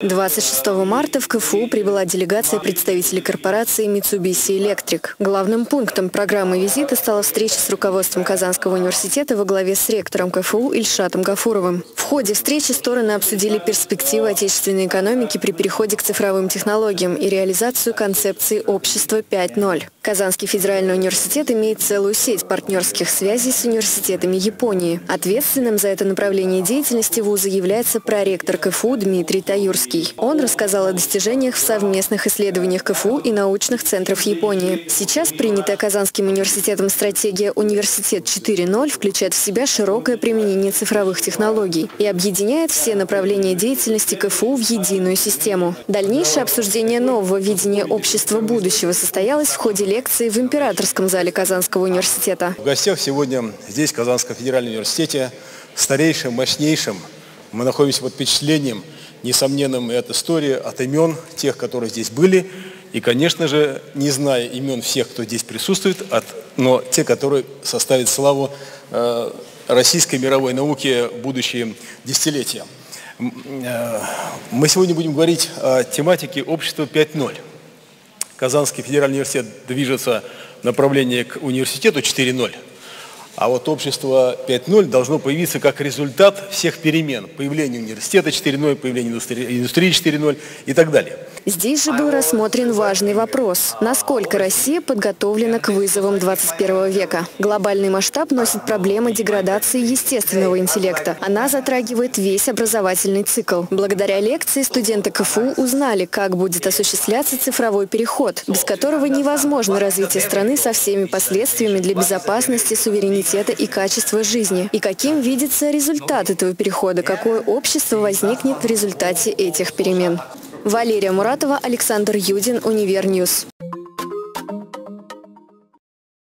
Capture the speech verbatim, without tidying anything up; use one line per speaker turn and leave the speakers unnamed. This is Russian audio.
двадцать шестого марта в КФУ прибыла делегация представителей корпорации Mitsubishi Electric. Главным пунктом программы визита стала встреча с руководством Казанского университета во главе с ректором КФУ Ильшатом Гафуровым. В ходе встречи стороны обсудили перспективы отечественной экономики при переходе к цифровым технологиям и реализацию концепции общества пять ноль. Казанский федеральный университет имеет целую сеть партнерских связей с университетами Японии. Ответственным за это направление деятельности вуза является проректор КФУ Дмитрий Таюрский. Он рассказал о достижениях в совместных исследованиях КФУ и научных центров Японии. Сейчас принятая Казанским университетом стратегия «Университет четыре ноль» включает в себя широкое применение цифровых технологий и объединяет все направления деятельности КФУ в единую систему. Дальнейшее обсуждение нового видения общества будущего состоялось в ходе лекции в Императорском зале Казанского университета.
В гостях сегодня здесь, в Казанском федеральном университете, старейшим, мощнейшим. Мы находимся под впечатлением несомненным и от истории, от имен тех, которые здесь были. И, конечно же, не зная имен всех, кто здесь присутствует, от, но те, которые составят славу э, российской мировой науки в будущие десятилетия. Э, мы сегодня будем говорить о тематике общества пять ноль. Казанский федеральный университет движется в направлении к университету четыре ноль. А вот общество пять ноль должно появиться как результат всех перемен. Появление университета четыре ноль, появление индустрии, индустрии четыре ноль и так далее.
Здесь же был рассмотрен важный вопрос. Насколько Россия подготовлена к вызовам двадцать первого века? Глобальный масштаб носит проблемы деградации естественного интеллекта. Она затрагивает весь образовательный цикл. Благодаря лекции студенты КФУ узнали, как будет осуществляться цифровой переход, без которого невозможно развитие страны со всеми последствиями для безопасности, суверенитета и качества жизни. И каким видится результат этого перехода, какое общество возникнет в результате этих перемен. Валерия Муратова, Александр Юдин, Универньюз.